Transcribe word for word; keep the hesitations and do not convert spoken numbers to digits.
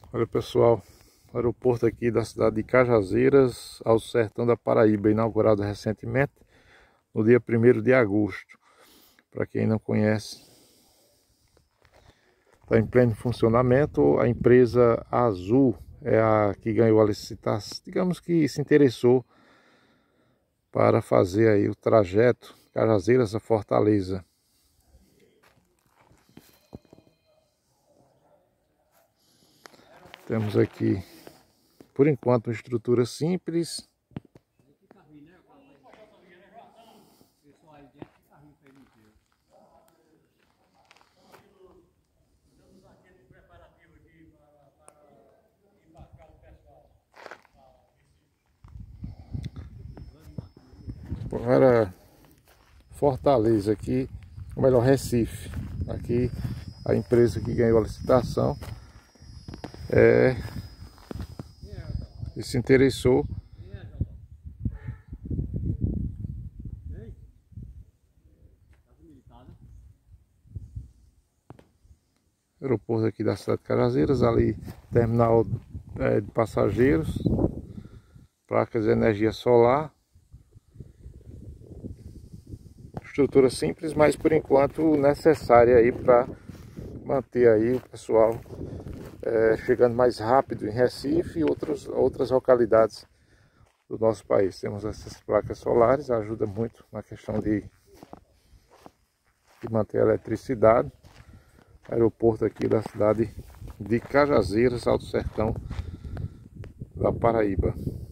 Olha pessoal, aeroporto aqui da cidade de Cajazeiras, Alto Sertão da Paraíba, inaugurado recentemente no dia primeiro de agosto. Para quem não conhece, está em pleno funcionamento. A empresa Azul é a que ganhou a licitação, digamos que se interessou para fazer aí o trajeto Cajazeiras a Fortaleza. Temos aqui, por enquanto, uma estrutura simples. Para Fortaleza aqui, ou melhor, Recife. Aqui a empresa que ganhou a licitação é, e se interessou aeroporto aqui da cidade de Cajazeiras, ali terminal é, de passageiros, placas de energia solar, estrutura simples, mas por enquanto necessária aí para manter aí o pessoal é, chegando mais rápido em Recife e outros, outras localidades do nosso país. Temos essas placas solares, ajuda muito na questão de, de manter a eletricidade. Aeroporto aqui da cidade de Cajazeiras, Alto Sertão da Paraíba.